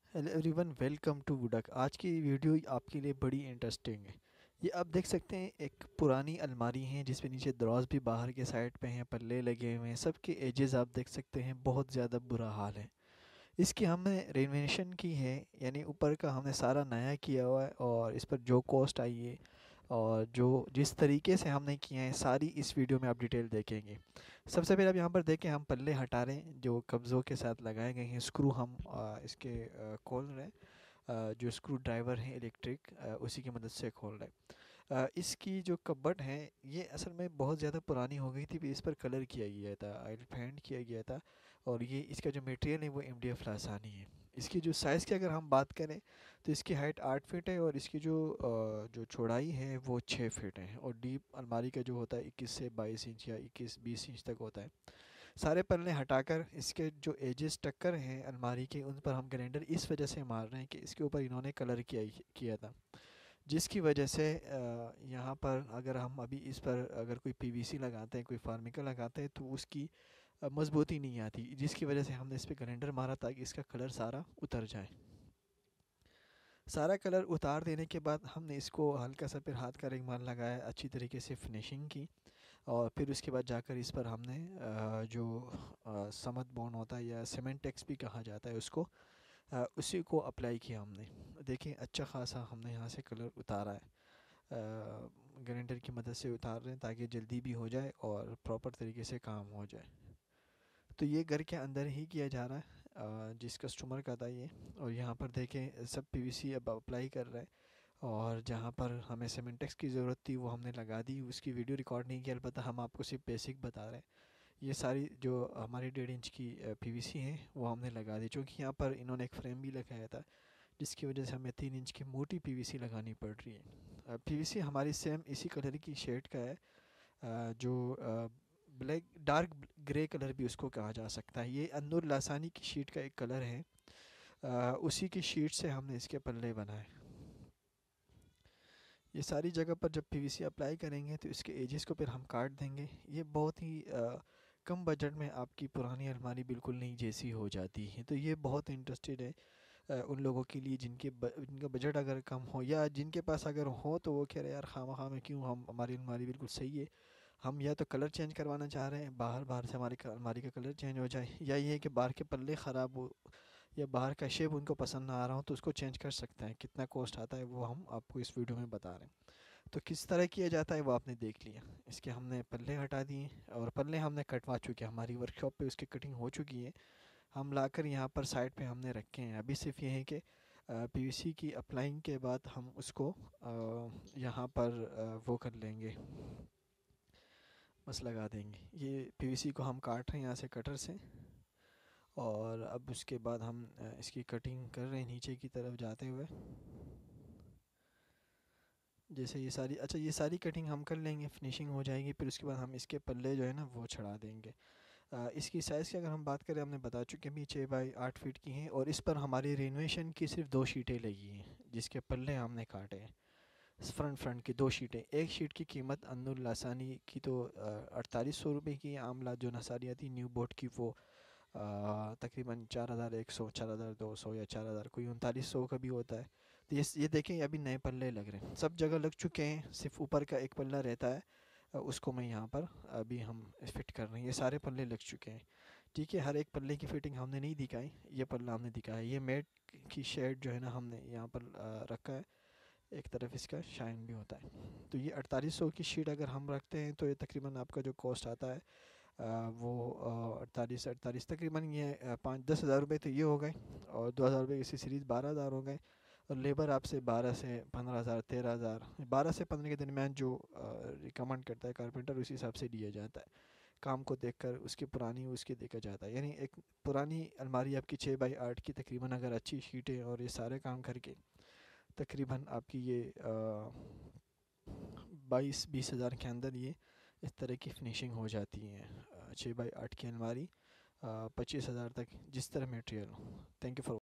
Hello everyone, welcome to वुडक। आज की वीडियो आपके लिए बड़ी इंटरेस्टिंग है। ये आप देख सकते हैं, एक पुरानी अलमारी है जिसपे नीचे दराज भी बाहर के साइड पे हैं, पल्ले लगे हुए हैं, सबके एजेस आप देख सकते हैं, बहुत ज़्यादा बुरा हाल है। इसकी हमने रेनोवेशन की है, यानी ऊपर का हमने सारा नया किया हुआ है, और इस पर जो कॉस्ट आई है और जो जिस तरीके से हमने किया है, सारी इस वीडियो में आप डिटेल देखेंगे। सबसे पहले आप यहाँ पर देखें, हम पल्ले हटा रहे हैं जो कब्ज़ों के साथ लगाए गए हैं, स्क्रू हम इसके खोल रहे हैं। जो स्क्रू ड्राइवर है इलेक्ट्रिक, उसी की मदद से खोल रहे हैं। इसकी जो कबर्ड है, ये असल में बहुत ज़्यादा पुरानी हो गई थी, भी इस पर कलर किया गया था, ऑयल पेंट किया गया था। और ये इसका जो मटेरियल है वो MDF लासानी है। इसकी जो साइज़ की अगर हम बात करें, तो इसकी हाइट 8 फीट है, और इसकी जो चौड़ाई है वो 6 फीट है, और डीप अलमारी का जो होता है 21 से 22 इंच या 21-20 इंच तक होता है। सारे पन्ने हटाकर इसके जो एजेस टक्कर हैं अलमारी के, उन पर हम ग्राइंडर इस वजह से मार रहे हैं कि इसके ऊपर इन्होंने कलर किया था, जिसकी वजह से यहाँ पर अगर हम अभी इस पर अगर कोई PVC लगाते हैं, कोई फार्मिका लगाते हैं, तो उसकी मजबूती नहीं आती, जिसकी वजह से हमने इस पर ग्राइंडर मारा ताकि इसका कलर सारा उतर जाए। सारा कलर उतार देने के बाद हमने इसको हल्का सा फिर हाथ का रुमाल लगाया, अच्छी तरीके से फिनिशिंग की। और फिर उसके बाद जाकर इस पर हमने समत बॉन्ड होता है या सीमेंटेक्स भी कहा जाता है उसको, उसी को अप्लाई किया हमने। देखें, अच्छा खासा हमने यहाँ से कलर उतारा है। ग्राइंडर की मदद से उतार रहे हैं ताकि जल्दी भी हो जाए और प्रॉपर तरीके से काम हो जाए। तो ये घर के अंदर ही किया जा रहा है, जिस कस्टमर का था ये। और यहाँ पर देखें, सब PVC अब अप्लाई कर रहा है। और जहाँ पर हमें सीमेंटेक्स की ज़रूरत थी वो हमने लगा दी, उसकी वीडियो रिकॉर्ड नहीं किया, अलबत्ता हम आपको सिर्फ बेसिक बता रहे हैं। ये सारी जो हमारी 1.5 इंच की PVC है वो हमने लगा दी, क्योंकि यहाँ पर इन्होंने एक फ्रेम भी लगाया था, जिसकी वजह से हमें 3 इंच की मोटी PVC लगानी पड़ रही है। PVC हमारी सेम इसी कलर की शेड का है, जो ब्लैक डार्क ग्रे कलर भी उसको कहा जा सकता है। ये अन्नुर लासानी की शीट का एक कलर है, उसी की शीट से हमने इसके पल्ले बनाए। ये सारी जगह पर जब PVC अप्लाई करेंगे तो इसके एजेस को फिर हम काट देंगे। ये बहुत ही कम बजट में आपकी पुरानी अलमारी बिल्कुल नई जैसी हो जाती है। तो ये बहुत इंटरेस्टेड है उन लोगों के लिए जिनका बजट अगर कम हो, या जिनके पास अगर हो तो वो कह रहे यार खामा में क्यों, हम हमारी अलमारी बिल्कुल सही है, हम या तो कलर चेंज करवाना चाह रहे हैं, बाहर बाहर से हमारी अलमारी का कलर चेंज हो जाए, या ये है कि बाहर के पल्ले ख़राब हो या बाहर का शेप उनको पसंद ना आ रहा हो, तो उसको चेंज कर सकते हैं। कितना कॉस्ट आता है वो हम आपको इस वीडियो में बता रहे हैं। तो किस तरह किया जाता है वो आपने देख लिया। इसके हमने पल्ले हटा दिए, और पल्ले हमने कटवा चुके हैं, हमारी वर्कशॉप पे उसकी कटिंग हो चुकी है। हम लाकर यहाँ पर साइड पे हमने रखे हैं। अभी सिर्फ ये है कि PVC की अप्लाइंग के बाद हम उसको यहाँ पर वो कर लेंगे, बस लगा देंगे। ये PVC को हम काट रहे हैं यहाँ से कटर से, और अब उसके बाद हम इसकी कटिंग कर रहे हैं नीचे की तरफ जाते हुए। जैसे ये सारी कटिंग हम कर लेंगे, फिनिशिंग हो जाएगी, फिर उसके बाद हम इसके पल्ले जो है ना वो चढ़ा देंगे। इसकी साइज़ की अगर हम बात करें, हमने बता चुके हैं भी 6 बाई 8 फीट की हैं, और इस पर हमारी रेनोवेशन की सिर्फ 2 शीटें लगी हैं, जिसके पल्ले हमने काटे हैं। फ्रंट की 2 शीटें, एक शीट की कीमत अन्नुल लासानी की तो 4800 रुपये की है। आमला जो नसारी आती न्यू बोट की, वो तकरीबन 4100, 4200 या 4000, कोई 3900 का भी होता है। तो ये देखें, अभी नए पल्ले लग रहे हैं, सब जगह लग चुके हैं, सिर्फ ऊपर का एक पल्ला रहता है। उसको मैं यहाँ पर अभी हम फिट कर रहे हैं। ये सारे पल्ले लग चुके हैं। ठीक है, हर एक पल्ले की फिटिंग हमने नहीं दिखाई, ये पल्ला हमने दिखाया। ये मेट की शेड जो है ना हमने यहाँ पर रखा है, एक तरफ इसका शाइन भी होता है। तो ये 4800 की शीट अगर हम रखते हैं, तो ये तकरीबन आपका जो कॉस्ट आता है वो 48 48 तकरीबन, ये 5-10 हज़ार रुपये तो ये हो गए, और 2000 रुपये इसी सीरीज़ 12 हज़ार हो गए। और लेबर आपसे 12 से 15 हज़ार, 13 हज़ार, 12 से 15 के दरमियान जो रिकमेंड करता है कारपेंटर, उसी हिसाब से दिया जाता है। काम को देखकर उसकी पुरानी उसकी देखा जाता है। यानी एक पुरानी अलमारी आपकी 6 बाई 8 की तकरीबन अगर अच्छी शीटें और ये सारे काम करके, तकरीबन आपकी ये 22-20 हज़ार के अंदर ये इस तरह की फिनिशिंग हो जाती है। 6 बाई 8 की अलमारी 25 हज़ार तक, जिस तरह मटेरियल हो। Thank you for